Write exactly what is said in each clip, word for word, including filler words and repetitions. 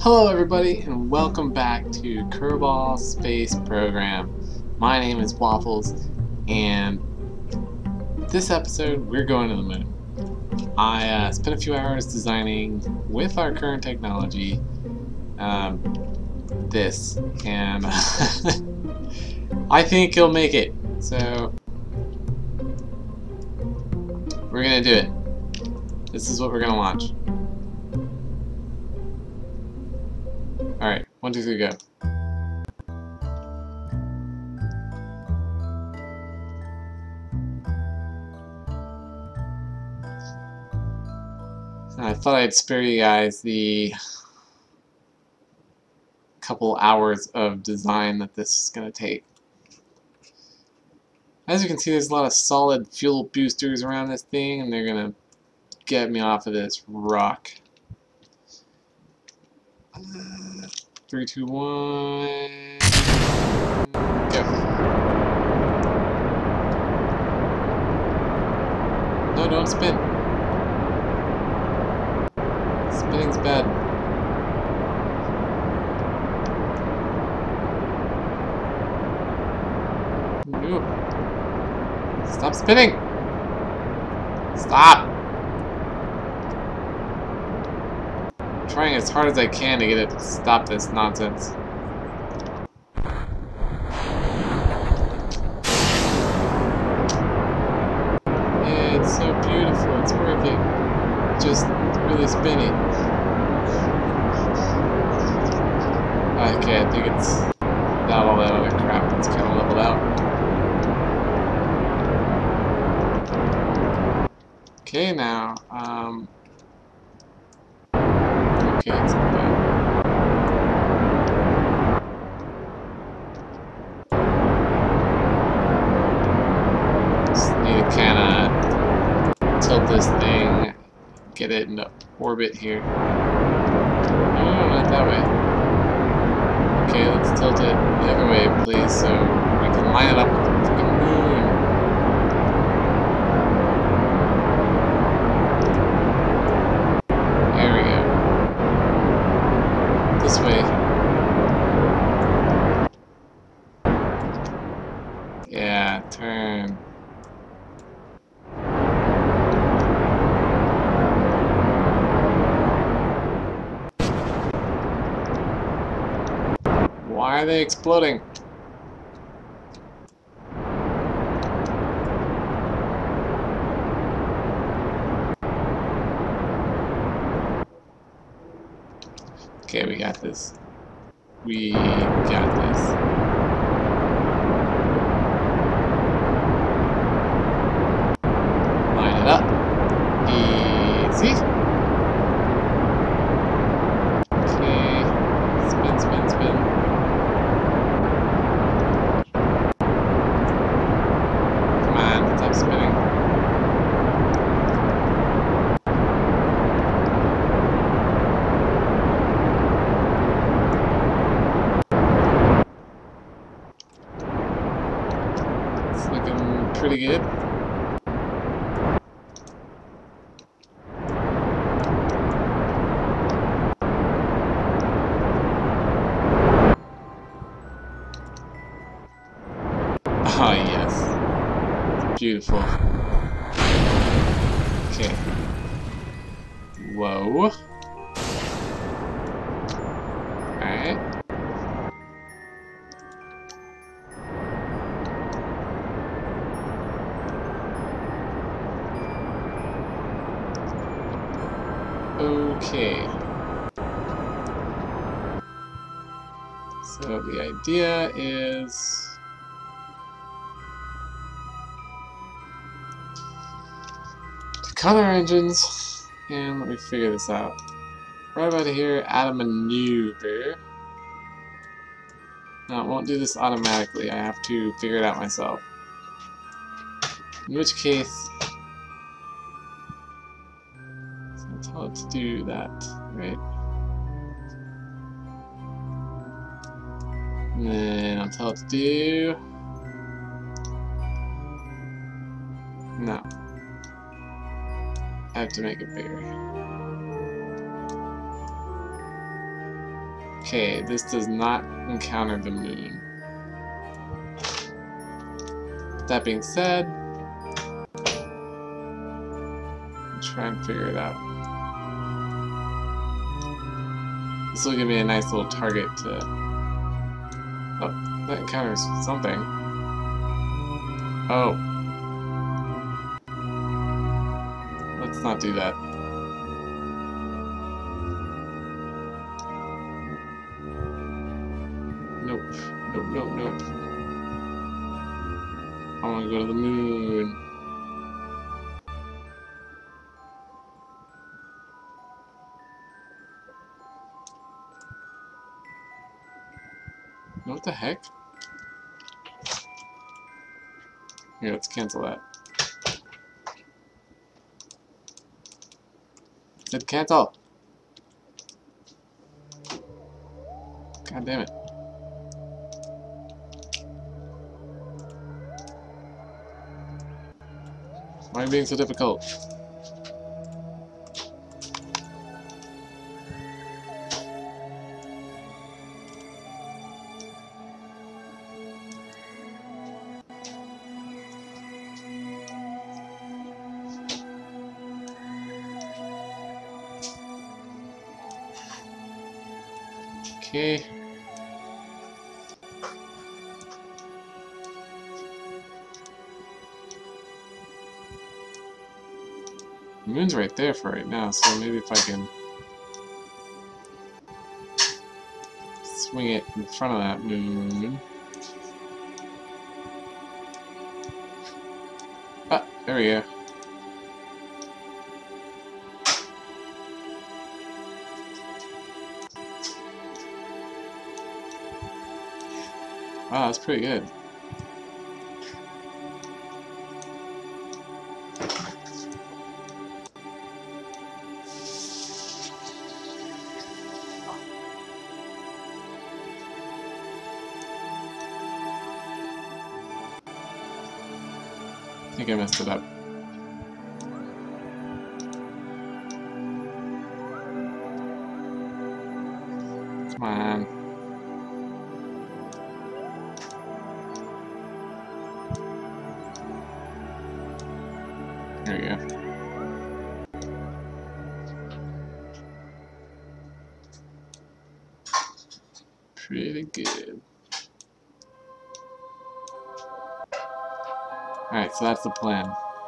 Hello everybody and welcome back to Kerbal Space Program. My name is Waffles and this episode we're going to the moon. I uh, spent a few hours designing with our current technology um, this and I think he'll make it. So we're gonna do it. This is what we're gonna launch. Alright, one, two, three, go. I thought I'd spare you guys the couple hours of design that this is going to take. As you can see, there's a lot of solid fuel boosters around this thing, and they're going to get me off of this rock. Uh, three, two, one, go. No, don't spin. Spinning's bad. No. Stop spinning! Stop! I'm trying as hard as I can to get it to stop this nonsense. Yeah, it's so beautiful, it's working. Just really spinny. Okay, I think it's not all that other crap that's kind of leveled out. Okay, now, um... okay, it's not bad. Just need to kinda tilt this thing, get it into orbit here. No, no, not that way. Okay, let's tilt it the other way, please, so we can line it up with the freaking moon. There we go. This way. Yeah, turn. Why are they exploding? Okay, we got this. We got this. Line it up. Easy. Okay. Spin, spin, spin. Spinning. It's looking pretty good. Oh yes. Beautiful. Okay. Whoa. Alright. Okay. So the idea is cut our engines, and let me figure this out. Right about here, add a maneuver. No, it won't do this automatically. I have to figure it out myself. In which case, so I'll tell it to do that, right? And then I'll tell it to do... no. I have to make it bigger. Okay, this does not encounter the moon. That being said, I'll try and figure it out. This will give me a nice little target to... Oh, that encounters something. Oh. Let's not do that. Nope. Nope, nope, nope. I want to go to the moon. What the heck? Here, let's cancel that. I said cancel! God damn it. Why are you being so difficult? Okay. The moon's right there for right now, so maybe if I can swing it in front of that moon. Ah, there we go. Wow, that's pretty good. I think I messed it up. Come on. There we go. Pretty good. Alright, so that's the plan.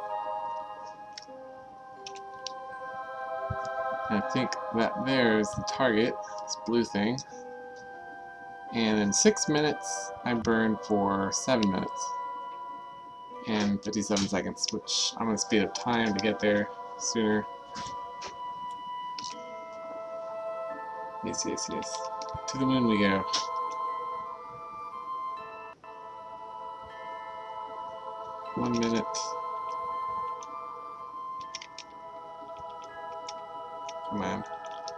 And I think that there is the target, this blue thing. And in six minutes, I burned for seven minutes. And fifty-seven seconds, which I'm going to speed up time to get there sooner. Yes, yes, yes. To the moon we go. One minute. Come on.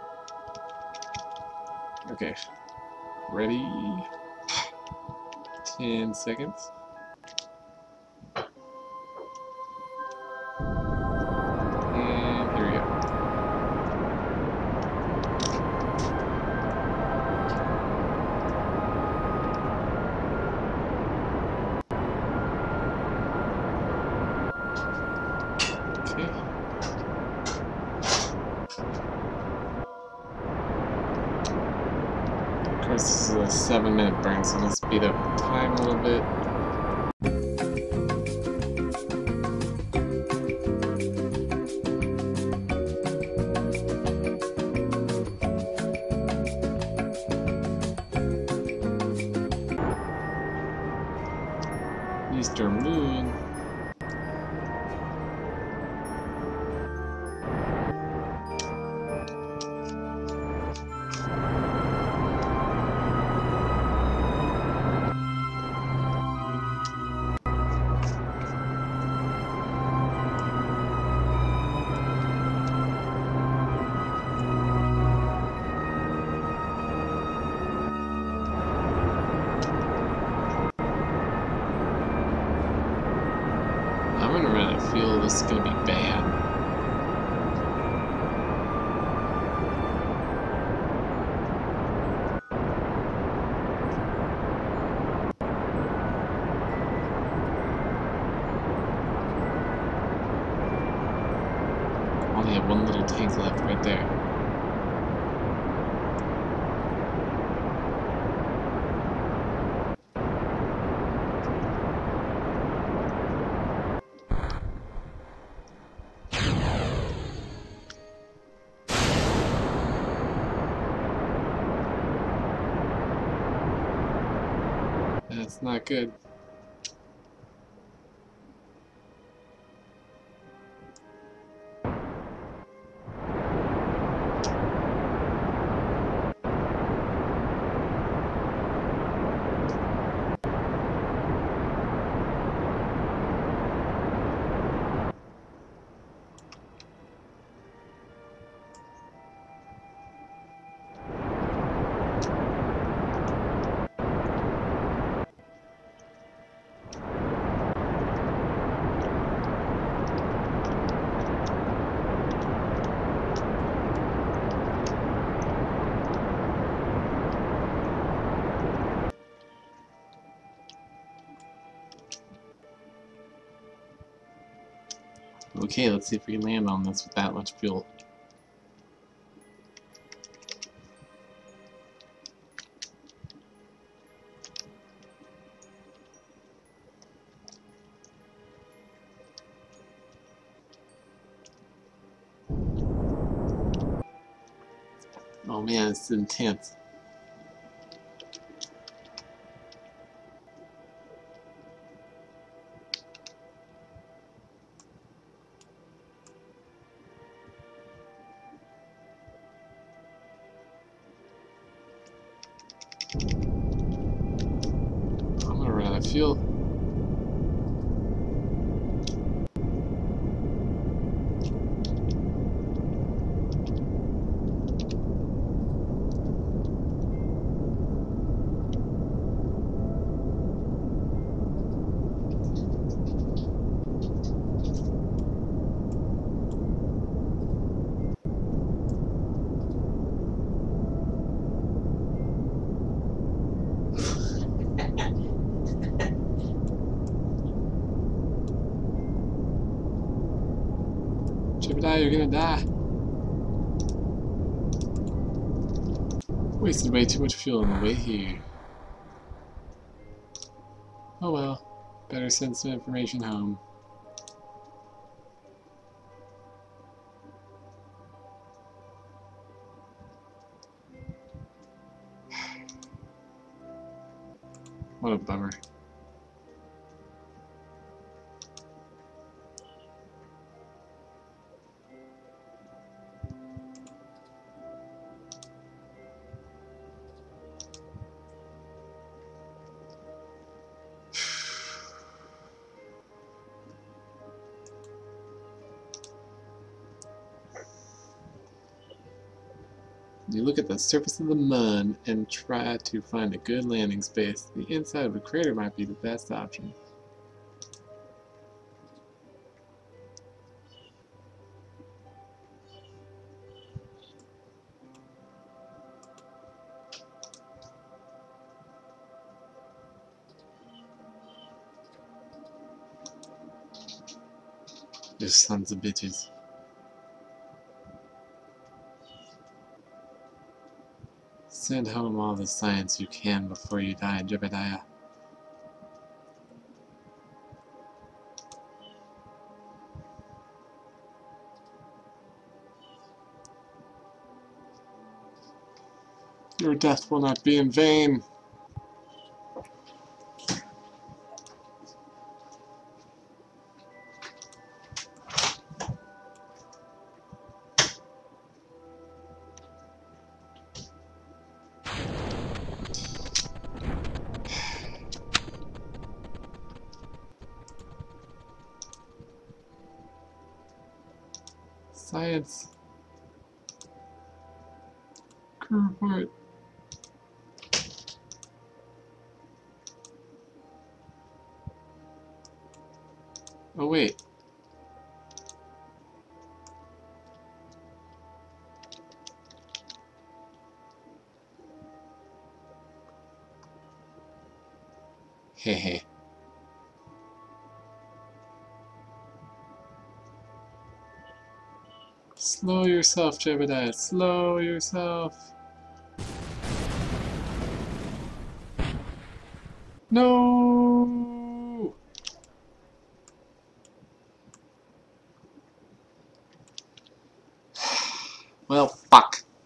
Okay. Ready? Ten seconds. And here we go. Okay. Of course, this is a seven minute burn, so I'm going to speed up time a little bit. Easter moon. I'm gonna really feel this is gonna be bad. landings left right there. That's not good. Okay, let's see if we can land on this with that much fuel. Oh man, it's intense. I'm gonna run out of fuel. Jebediah, you're gonna die. Wasted way too much fuel on the way here. Oh well, better send some information home. What a bummer. You look at the surface of the moon and try to find a good landing space. The inside of a crater might be the best option. You sons of bitches. Send home all the science you can before you die, Jebediah. Your death will not be in vain. Science. Crew report. Oh wait. Hehe. Slow yourself, Jebediah. Slow yourself. No! Well, fuck.